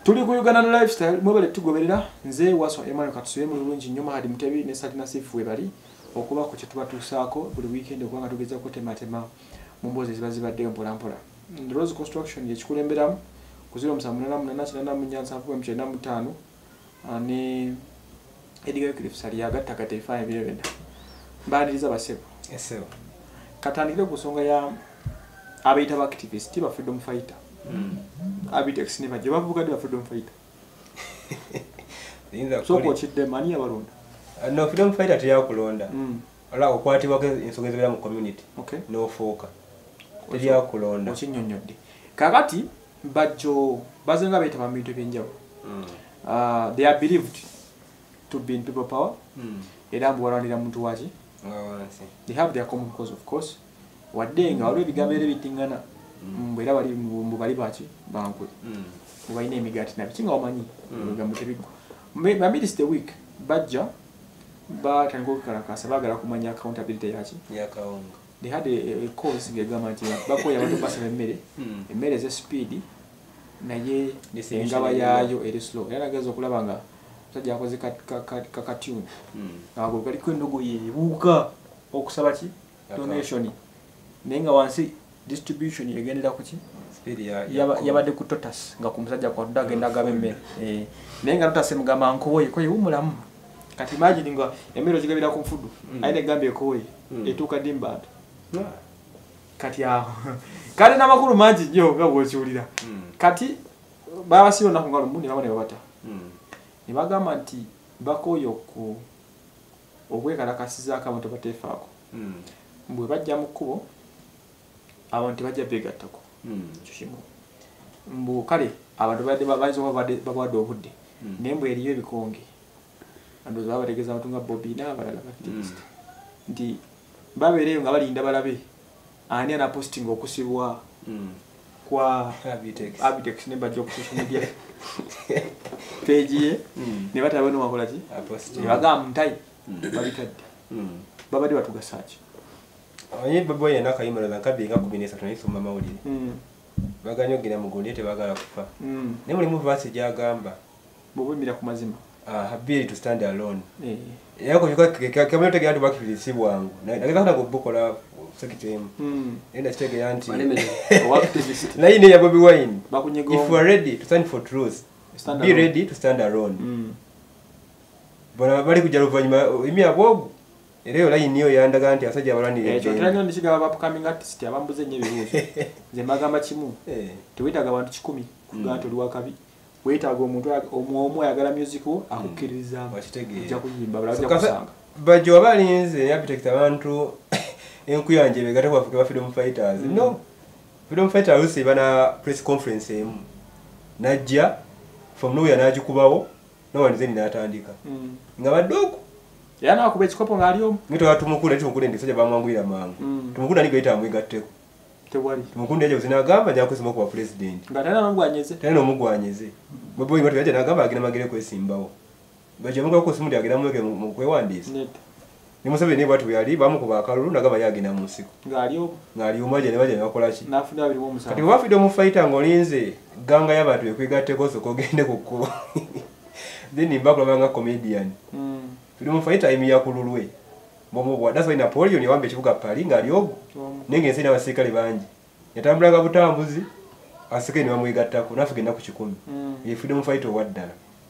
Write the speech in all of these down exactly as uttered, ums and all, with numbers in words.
tuli ku Uganda lifestyle mwebale tugoberera nze waswa Emmanuel Katusuye mu bulungi nnyo Mahadi Mutebi ne Satina Sifu webali okuba ku kye tuba tusaako buli weekend okubanga tugeza ko tematema mu mbozi ziba zibadde mpola mpola. Rose Construction yekikulemberamu ku zero seven eight eight nine nine mu Nyanza ku mche na mutano ne Edgar Cliff sali agatta katefa ebirenda badiriza basebo esebo katandikire ku songa ya abaita activist ba freedom fighter mm. Abitex ne baje bavuga ba freedom fighter so ko chidde mani abalonda uh, no freedom fighter tiya kulonda mm. ala okwatibwa ke ensonga ya mu community okay no foka tiya kulonda okinyonyodde kakati bajo bazenga baita ba bintu byenjawo mm. uh, they are believed to be in people power mm. era mbuwalanira muntu waji ngawansi they have their common cause of course wadenga wali bigambere bitingana mbera mm. bali mbu bali bachi bankwe mm. mubayine emigati na bikinga omanyi nga mutebigwa ma midst the week bajja ba tango karakasa bagala kumanya accountability yachi ya kaonga they had a, a course ge government bako ya bantu basaba emmere mm. emmere ze speed naye engaba yayo eri slow era gazo kulabanga tajja akoze ka ka tune nabo kali kwendogo yebuka okusaba ki donation nenga wansi distribution yegendera kuki speed ya yabade ku totas nga kumusajja kwa dagenda gabe mme eh nenga totas mugamba nkoye koye umulamu kati imagine nga emero zigabira ku mfudu aine gambe koye etuka dimba kati ya kale na makuru manji nyo nga bwochulira kati baba sio na kungalo mbuni babone babata nibagamba nti bakoyo ku obwekalakasiza akabantu batefaako mm. mbwe bajja mu kkubo abantu bajja begattako mm. kishimo mbu kale abantu badde babazo babadde babadde obudde mm. nembwe eriyo ebikonge ando zabategeza abantu nga Bobby n'abalala activist mm. nti babeereyo nga balinda balabe ani ana posting okusibwa mm. kwa Abitex Abitex ne bajja ku social media page ye mm. ne batabona wakola ki ne bagamba mtai mm. babitadde mm. babadi batuga search oyi babo yana kayimala nakabbi nga kubine satana isoma mawulire mm. baganyo gina mugundi ete bagala kufa mm. ne muri mu verse jagamba bobimira ku mazima ah ability to stand alone eh yako yuka kamera tege yantu bakifilisibu wangu na nakaka kubukola sekitemu mm. enda chege yanti na ine ya Bobby Wine bakunyego if you are ready to stand for truth stand be alone. Ready to stand alone mm. bona bali kujaruva nyuma imi abogu ereo la iniyo yandaga anti asajja abalanire ekyo tulanya ndishiga aba upcoming artist abambuze nnyo ebibuuzo nze magamba kimu eh tuwitaga abantu kikumi kugato mm. lwakabi wetaga omuntu omu ayagala music akukkiririza bakitegeera kuyimba balajja kusanga bajo abalinze yabitekita abantu enkuyanje begata kwa Africa Freedom Fighters mm. no Freedom Fighters usi bana press conference emu najja from nowhere najikubawo no one zeni natandika mm. nga badogo yana akube chikopo ngalio ngito watu mukule tumukule ndisaje bamwangwira mangu mm. tumukunda nigo ita amwigatteko tewali tumukunde ejo zinagamba nja kusima kwa president ngatana namugwanyeze tena nomugwanyeze bobo ibatu yaje nagamba agina magere kwesimbawo baje munga ko simu yagira mweke mu kwewandisa net ni musabe ne batu yali bamukuba akalulu nagamba yagina musiko ngalio ngalio maje ne baje bakola ki nafuna bali mu musaka kati wa Freedom Fighter ngolinze ganga yabatu ekwigatteko so kogende kukko then mbakula banga comedian mm. Freedom Fighter imi yakululwe momo bwa that's why Napoleon yawambe kibuga pali ngaliogo mm. nenge nsina abasikale banji yatambulaga butambuzi asike ni bamwegattako nafike na ku kikumi mm. ye Freedom Fighter waddala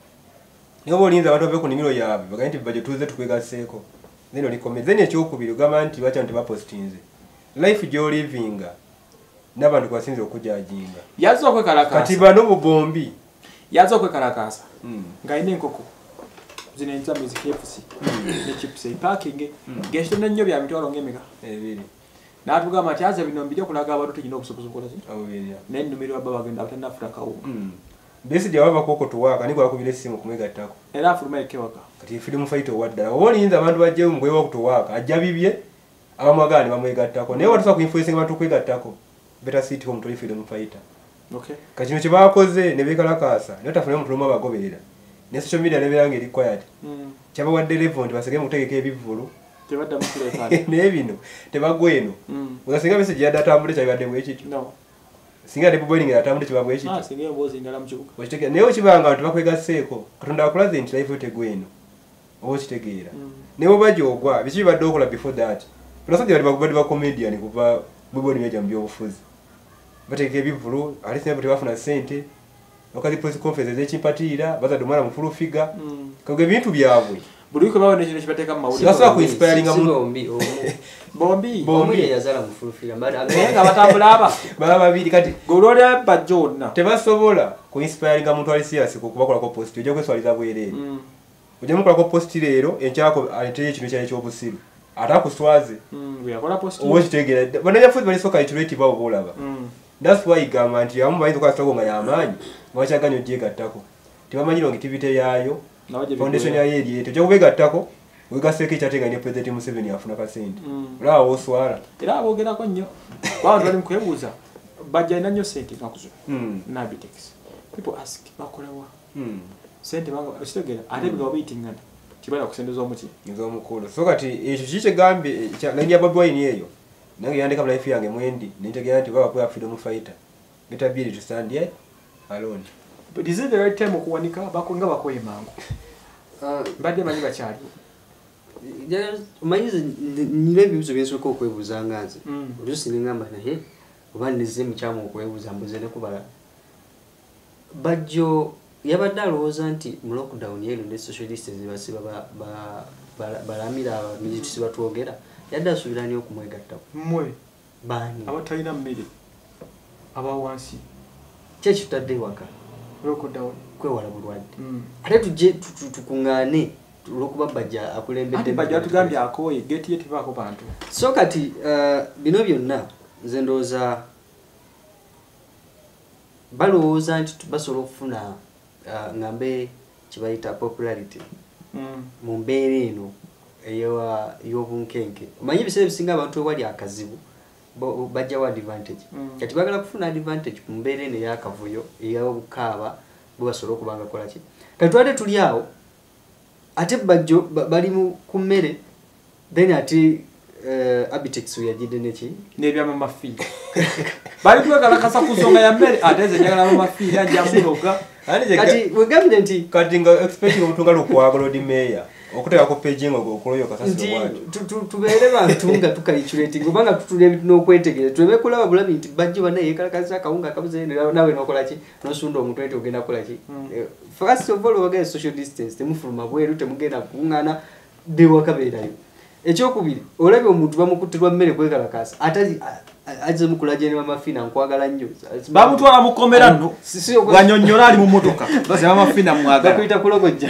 niyo bolinza abantu beko nimiro yabe baganti baje tuze tukwegaseeko neno likomeze ne kyokubiri gama nti bacha nti bapostinze life jo living nabantu kwasinze okujajinga yazo kwe karakasa kati bano bubombi yazo kwe karakasa mm. ngaine nkoko zine nzambe zikefusi mm. ne chips parking mm. geshto nnyo bya mitwalo ngemeka ebiri natuga matyaza bino mbije kulaga abantu tukino obusobozi bukola ki awiriya ne ndumiro baba bagenda batanda Afrika wo mm. besi jawaba koko tuwaka niko akubile simu kumwegattako era afuruma ekewaka kati Freedom Fighter waddala obolinza abantu bajje mugwe wa kutuwaka ajja bibye abamagani bamwegattako naye watusa ku influence abantu kwegattako better sit home to Freedom Fighter okay kachino kibakoze ne bekalakasa ne tafuna omuntu lumaba bagoberera ne social media ne berange required mm. chaba wadde level basege mutegeke ebivulu tebadda mukule kana ne bino tebagweno mm. uzasinga message ya data ambule chabadde mwe chitu no singa de boiling atambule kibabwe ekiti ah singa mbozi ndala mu kibuga wachiteke neyo kibanga abantu bakwegaseeko katonda akulaze nti life tegweno obo kitegeera neyo bajogwa bichi badde okola before that tunasajja bali bakubadde ba comedian kuva bwiboni byaja mu byobufuzi bateke bivulu alisi nabo tebafuna sente okazi press conference ekimpatira baza domara mu full figure kage bintu byabwe buli ko bawo nekino kibateka mu mawuli sasa ku inspiring amu bombi bombi bombi yazala mu full figure mbali nga batambula aba baba babiri kati golole bajonna tebasobola ku inspiring amuntu ali serious ku kubakola ko post ujja kweswaliza bwerere ujja mukola ko post lero enchako aliteye kino cyane cy'obusiru atakuswaze mm yakola post owo kitegera bananya futhi bali soka iturate bawo bolaba mm that's why government yamu bayinza kwa soko nga yamanyi wachaganyo jega ttako tibamanyiro ngitivite yayo foundation ya yeri yetu cyo kubegattako wegaseke kyatenga ne president Museveni afuna kasente la oswala era abogerako nnyo kwa ndo alimkwebuza bajja ina nnyo sente nakuzo mm nabitex people ask bakolewa mm sente banga usitegera ate biga obitingana kibala kusendeza omuti nzo mukolo so kati ekyo kiche gambe kya nanya Bobi Wine yeyo nange yandika life yange mwendi nitegera nti baba kwa freedom fighter getabiri to stand yet alone. But is it the right time okuwanika bakonga bakoye mangu? Ah, mbadde manyi bakyali. Ya manyize nile bibuzo byensoka okwebuza nganze. Olusi ngamba na he oba nize mukyamu okwebuza mbuze ne kubala. Bajjo yabadde alowooza nti mu lockdown yero ne social distance basiba ba balamira abamilitusi batwogera yadde asubirani okumwegattako. Mmwe bani abatalina mmere abawansi kyeki tutadde waka lockdown kwewala bulwadde ate tujje tukungane olwokuba bajja akulembedde ati bajja tugambye akoye geti yeti bako bantu so kati bino byonna nze ndowooza balowooza nti basobola okufuna ngambe kibayita popularity mu mbeera eno ey'obunkenke omanyi ebiseera ebisinga abantu ewali akazibu bajjawo advantage kati bagala kufuna advantage mu mbeera eno ey'akavuyo ey'obukaaba bwe basobola okuba nga kola ki kati twade tuli awo ate bajjo bali ku mmere then ate Abitex yajidde neki n'ebyama mafi bali twekalakasa ku nsonga ya mmere ate ze njagala mu mafi ajja munoga kati wegambye nti kati nga expect obutunga lukwagala odi meya okuteka ko page ngo okuloyo kasasi watu tubeere bantu nga tukaliculate ngobanga tutule ebitu n'okwetegera tuleme kulaba bulabi nti bajje bana yekalakaza kawunga kabuze nawe nokola ki nosunda omuntu ente ogenda kola ki first of all wagaya social distance temufuluma bweru temugenda kungana de wakabeerayo ekyokubiri olabye omuntu bamukutirwa mmere kwekalakasa atazi aje mukulaje ne mafina nkwagala nnyo bamutwala mukomera nno wanyonyola ali mu motoka base mafina mwagala bakuita kulogojja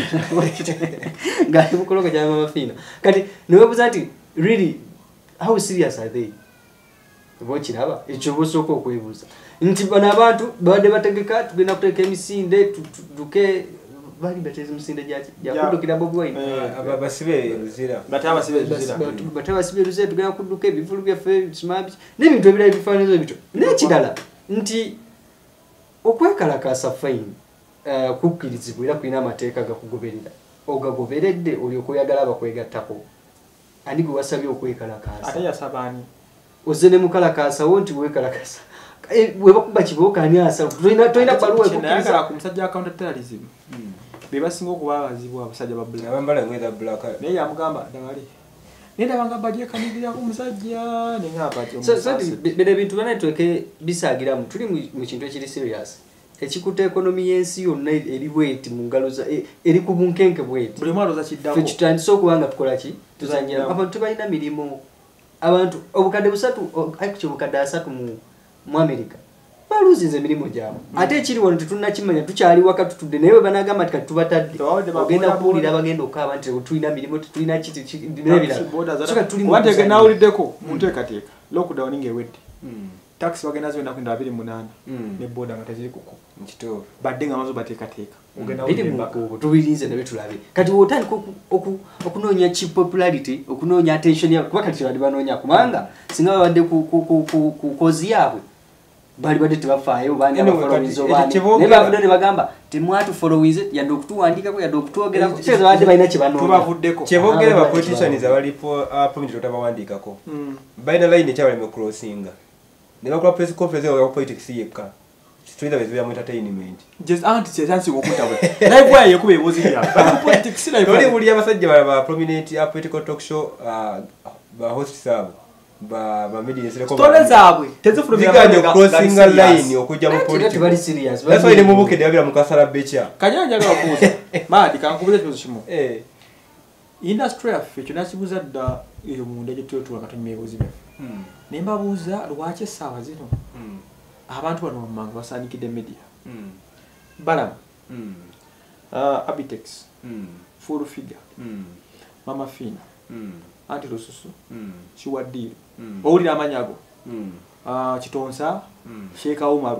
ngali mukulogojja mafina kati niwe buzati really how serious are they bochiraba ekyo bosoko okwebuza nti bana abantu bade bategeka tugenda kuteka emisinde duke bali beteze musinde jaji yakudukira Bobi Wine aba basibe ruzira bataba sibe ruzira bataba sibe ruzira tugenda kuduka ebivulu byafe smart n'ebintu ebira ebifanizo ebito n'ekidala nti okwekalakasa fine uh, kukirizibwa era kulina amateeka gakugoberera ogagoberedde oli okoyagala abakwegattako ani gwe wasabye okwekalakasa ate yasabani ozene mukalakasa wonti wekalakasa webakuba kiboka ani asa toina toina baluwa ekukiriza ku musajja counter terrorism beba singo okuba abazibu abasajja babula abambala ngweza black naye yamugamba dawali nenda banga baje kanibira ku musajja ninga apati so so bide bintu bana tweke bisagira mu tuli mu kintu ekiri serious ekikuta economy yensi yonna eri bweti mu ngalo za eri ku bunkenke bweti buli mwalo za kiddako tukitandisa okubanga tukola ki tuzanyira abantu tubalina milimo abantu obukadde busatu actually obukadde asatu mu mu America baluzinze milimo gyabo ate ekiri wano tetuna kimanya tukyali waka tutudde naye banagamba ati katubatadde ogenda kuwulira bagenda okaba nti tulina milimo tulina kiti nebira soka tuli mu wate gena uliddeko munteekateeka lockdown ngewedde taxi bagenda zonna kwenda abiri munana ne boda nga teziri kuko nkito badde nga mazo bateekateeka ogenda uliddeko tubirinze nabe tulabe kati wotandika okunoonya chi popularity okunoonya attention ya kuba kati bali banoonya kubanga singa babadde ku kozi yaabwe bali bade tebafaayo bani abafollowers obani ne bavude ne bagamba temwatu followers yadde okutuwandika ko yadde okutwogera ko kyeza bade balina kibano tubavuddeko kyebogere ba politicians abalipo appointment otabawandikako baina line ekyabali mu crossinga ne bakola press conference ya politics yekka story that is very entertainment just anti chance ngokutabwe live wire yekuba ebuzi ya politics live wali buli abasajja ba prominent a political talk show uh, ba host sabo ba ba media sele ko stories zabwe tezifulumira zigaje crossing a line okujja mu politics very serious that's why ne mubuke de abira mukasala becha kanyanja gakuza madi kankubuze kizo shimo eh industry affe kinakibuza dda eyo munda gye tuyo akatonye ebuzi bya mm nemba buza lwache sawa zino mm abantu bano bamanga basanikide media mm balam mm uh, Abitex mm full figure mm Mama Fina mm anti lususu mm Chiwadiro mm owulira amanyago mm uh, Chitonsa mm Sheikh Umaru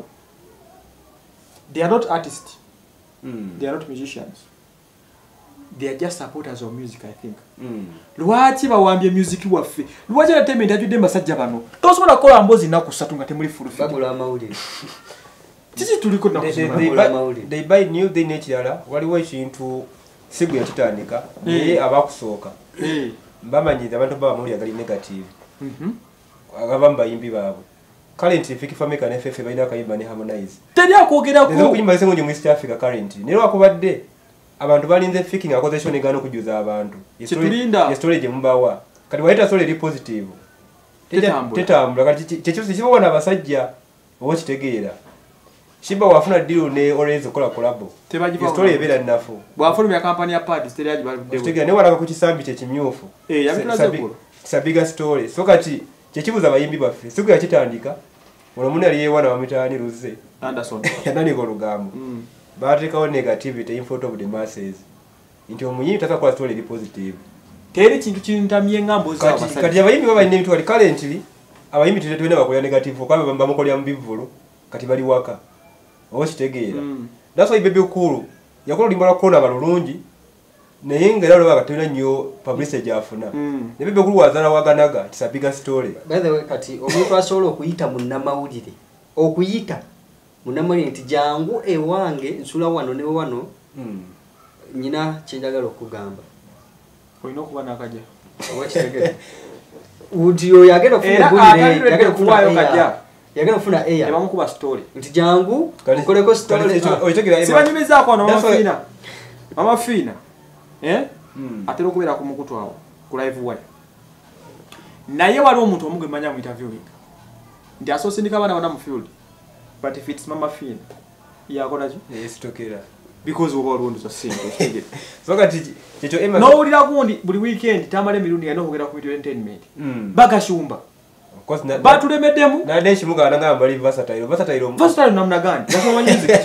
they are not artists mm they are not musicians they are just supporters of music I think mm lwachi bawambye music waffe lwachi entertainment ajudde basajja bano tosobola kola mbozi naku ssatu nga temuli full figure bagula amawulire Tisi tuliko na kusema they buy they buy new they nature waliwo ekintu sigu yakitandika naye abakusooka eh bamanyiza abantu baba muri agali negative mhm agabamba yimbi babo currently fiki fameka ne fefe bayina kayimba ne Harmonize teri akwogera ko ko kuyimba sengo mu East Africa currently nero akubadde abantu balinze fiki ngakoze shoni gano kujuza abantu Chitulinda story je mbawa kati waita story ri positive tetambula tetambula kati checho sikibona abasajja obo kitegeera Shiba wafuna deal ne Orenzo kola collabo. Tebajiva. Story ebera nnafu. Bwafuna ya company ya party story yaji baludde. Kutegera ne walaka ku kisambi kye kimyufu. Eh yabitulaze ko. Sabiga story. So kati kye kibuza bayimbi baffe. Siku ya kitandika. Ono muni ali yewana wa mitaani Ruze. Anderson. Yanani ko lugambo. Mm. Baatekawo negativity in front of the masses. Nti omuyimbi tata kwa story eri positive. Teri kintu kintamye ngambo za kati abasajja. Kati abayimbi baba ine mitwali currently abayimbi tete twene bakola negative kwa bamba mukolya mbivulu kati bali waka. Oshitegeera. Mm. That's why baby cool. Yakola limbala kona balulungi. Naye ngera lwa bakatuna nnyo publicity afuna. Mm. Ne baby cool wazana waganaga it's a bigger story. By the way kati omuntu asobola okuyita munnamawulire. Okuyita munnamawulire nti jangu ewange nsula wano ne wano. Mm. Nyina kyenjagala okugamba. Oyina okuba nakaja. Wakitegera. Udiyo yagenda kufuna bulire yagenda kuwayo kaja. Yagenda kufuna air. Eba mukuba story. Nti jangu ukoleko story. Oyitegera sibanyumiza ko no Mama Fina. Mama Fina. Eh? Mm. Atero kubera ku mukutu awo ku live wire. Naye wali omuntu omugwe manya mu interviewing. Ndi asosindika bana bana mu field. But if it's Mama Fina, yakona ki? Yes tokera. Because we all so simple. So kati kyecho Emma No ulira kundi buli weekend tamale mirundi yano kugera ku entertainment. Mm. Bagashumba. Of course na batulemeddemu na denshi muga ananga mbali versatile versatile versatile namna gani nasoma music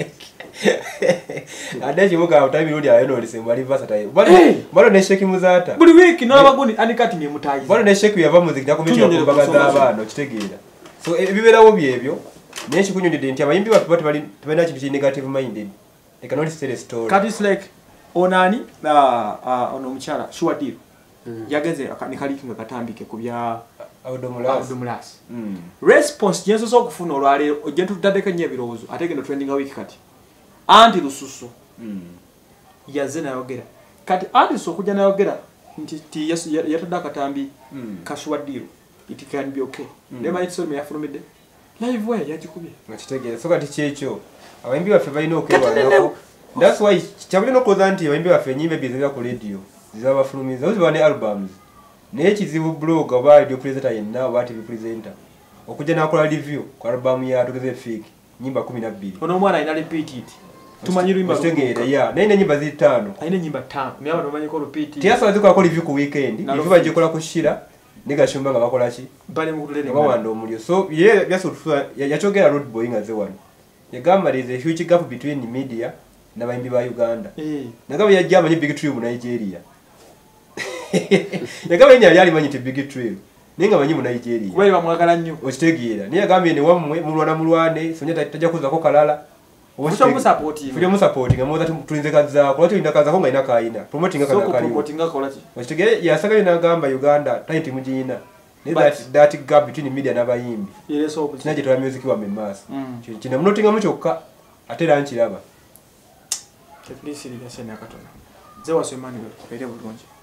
adenshi muga utami mirundi ayo no lisemba ali versatile bali bali ne sheki muzata buli week no abagundi anikati ne mutayi bali ne sheki yava music nakumiti okubagaza abana okitegeera so ebiberawo byebyo nenshi kunyondede nti abayimbi batu batu bali tubena kintu ki negative minded they cannot tell a story kat is like onani ah uh, ono mchara Chiwadiro mm. yageze nikalikinga katambike kubya Audomulas. Audomulas. Mm. Response yenso so kufuna olwale ogentu tutadeka nye birozo ategeno trending a week kati anti lususu mm. yazena yogera kati anti so kujja na yogera nti ti yesu yatada katambi mm. Chiwadiro it can be okay mm. Nema it's so me afurumide live way yajikubye ngakitegera so kati kyekyo abayimbi baffe balina okwewala that's why kyabulina okukoza nti abayimbi baffe enyimba ebyezera ku radio zizabafulumiza oziba ne albums naye kizibu blog oba radio presenter yenna oba T V presenter okujja nakola review ku album ya tugeze fake nyimba kumi na bbiri ono mwana ina repeat it tumanyi ruimba kutegeera ya naye nyimba ziri ttaano aina nyimba ttaano myawo tumanyi ko repeat it tiasa ziko akora review ku weekend review bagikola ku shira negashumba nga bakola ki bali mu kutulere bawanda omulyo so ye byasutufa yachogera road boy ngaze wano yagamba there is a huge gap between media na bayimbi ba Uganda eh nagaba yajja amanyi big tree mu Nigeria yagaba yenya yali manyi te big tree ninga manyi mu Nigeria wewe bamwagala nnyo okitegeera niye agambye ne wamwe mulwana mulwane sonya tajja kuza ko kalala obusha mu support fuli mu support nga moza tulinze kaza ko tulinda kaza ko ngaina kaina promoting kaza kali kali promoting kola ki okitegeera yasagale nagamba Uganda talent mujina ne that that gap between media na bayimbi ile so opportunity kinaje twa music wa memasa mm. kina munotinga mu kyokka atera nkiraba Teflisi ile sene akatona zewa semani wele bulungi